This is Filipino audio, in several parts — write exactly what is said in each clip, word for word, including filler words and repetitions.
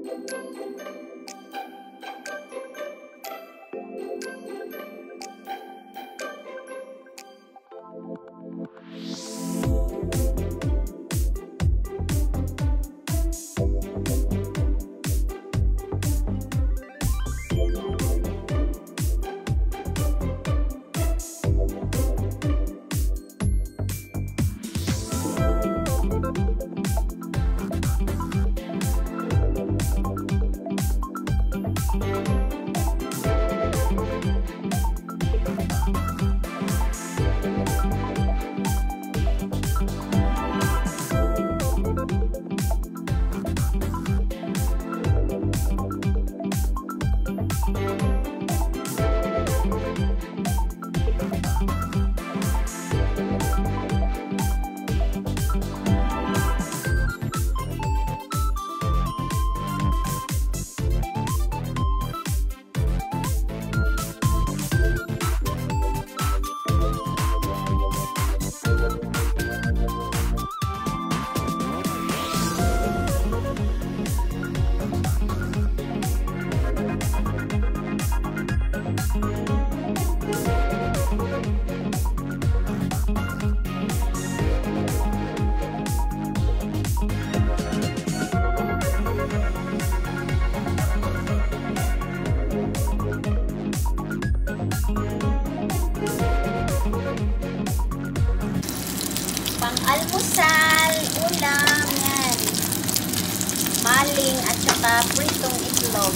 Pang-almusal, ulam, yan. Maling at saka pritong itlog.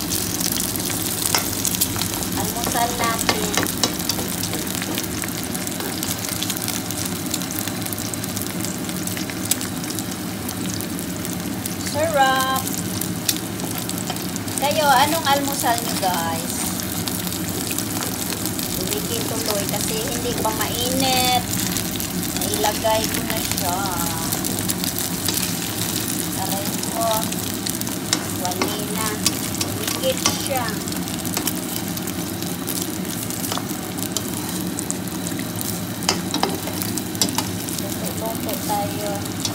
Almusal natin. Sarap. Kayo, anong almusal nyo, guys? Ulitin tuloy kasi hindi pa mainit. Ilagay ko na siya. Aray ko. Wali na. Umikit siya. Luto-luto tayo.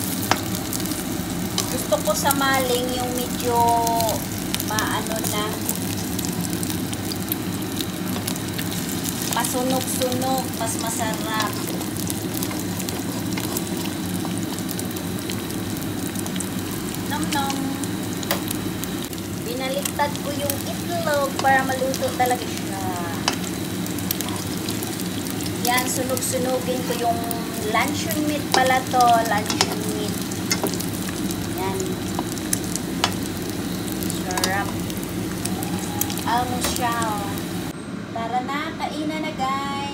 Gusto ko sa maling yung medyo maano na. Masunog-sunog. Mas masarap. Nom-nom. Binaliktad ko yung itlog para maluto talaga siya. Yan, sunog-sunugin ko yung luncheon meat pala to. Luncheon meat. Yan. Sarap. Almusal. Tara na, kainan na guys.